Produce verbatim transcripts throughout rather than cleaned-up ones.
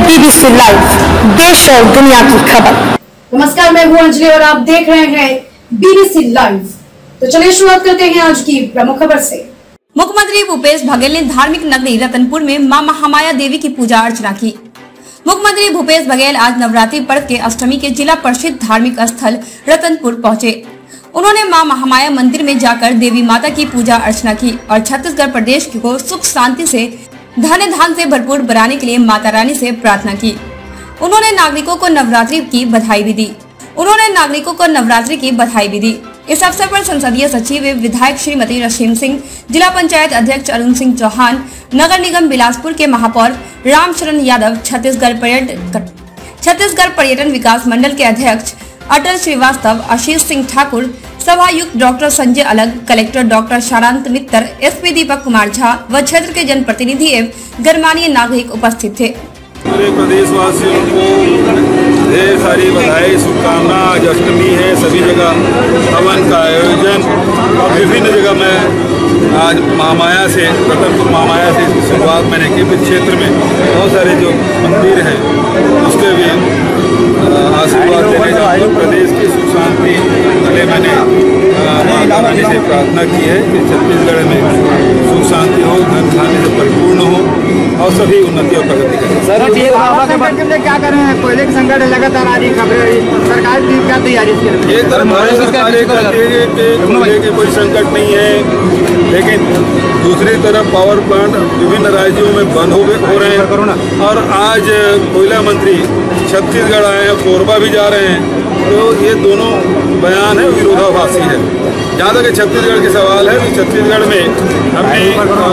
BBC live, देश और दुनिया की खबर। नमस्कार, मैं हूं अंजलि और आप देख रहे हैं बीबीसी लाइव। तो चलिए शुरुआत करते हैं आज की प्रमुख खबर से। मुख्यमंत्री भूपेश बघेल ने धार्मिक नगरी रतनपुर में मां महामाया देवी की पूजा अर्चना की। मुख्यमंत्री भूपेश बघेल आज नवरात्रि पर्व के अष्टमी के जिला प्रसिद्ध धार्मिक स्थल रतनपुर पहुंचे। उन्होंने मां महामाया मंदिर में जाकर देवी माता की पूजा अर्चना की और छत्तीसगढ़ प्रदेश को सुख शांति से धन धान से भरपूर बनाने के लिए माता रानी से प्रार्थना की। उन्होंने नागरिकों को नवरात्रि की बधाई भी दी उन्होंने नागरिकों को नवरात्रि की बधाई भी दी इस अवसर पर संसदीय सचिव एवं विधायक श्रीमती रशीम सिंह, जिला पंचायत अध्यक्ष अरुण सिंह चौहान, नगर निगम बिलासपुर के महापौर रामचरण यादव, छत्तीसगढ़ पर्यटन छत्तीसगढ़ पर्यटन विकास मंडल के अध्यक्ष अटल श्रीवास्तव, आशीष सिंह ठाकुर, सभायुक्त doctor Sanjay Alag, collector doctor Sharant Mittar, SP Deepak Kumar Jha व क्षेत्र के जनप्रतिनिधि एवं गणमान्य नागरिक उपस्थित थे। पूरे प्रदेशवासियों को ढेर सारी बधाई, शुभकामना। आज अष्टमी है, सभी जगह हवन का आयोजन और विभिन्न जगह में आज महामाया से रतनपुर महामाया से इसकी शुरुआत मैंने की। फिर क्षेत्र में बहुत सारे जो मंदिर हैं उसके भी आशीर्वाद देने का प्रदेश की सुख शांति के मैंने माता रानी से प्रार्थना की है कि छत्तीसगढ़ में सुख शांति हो, धन धान्य से परिपूर्ण हो और सभी उन्नति और प्रगति करें। सर क्या कर रहे हैं? कोयले की संकट लगातार आ रही खबरें, सरकार की क्या तैयारी? एक तरफ भारत सरकार कहती है कि कोयले की कोई संकट नहीं है, लेकिन दूसरी तरफ पावर प्लांट विभिन्न राज्यों में बंद हो हो रहे हैं और आज कोयला मंत्री छत्तीसगढ़ आए हैं, कोरबा भी जा रहे हैं। तो ये दोनों बयान है विरोधाभासी है। जहाँ तक छत्तीसगढ़ के सवाल है तो छत्तीसगढ़ में हमने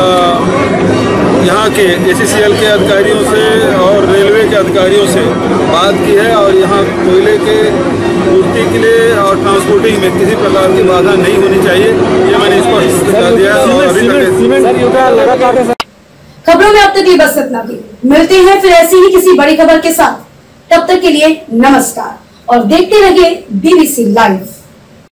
यहाँ के ए सी सी एल के अधिकारियों से और रेलवे के अधिकारियों से बात की है और यहाँ कोयले के पूर्ति के लिए और ट्रांसपोर्टिंग में किसी प्रकार की बाधा नहीं होनी चाहिए, ये मैंने स्पष्ट बता दिया। और अभी तक खबरों में अब तक ये बस इतना ही। मिलते हैं फिर ऐसी ही किसी बड़ी खबर के साथ। तब तक के लिए नमस्कार और देखते रहिए बीबीसी लाइव।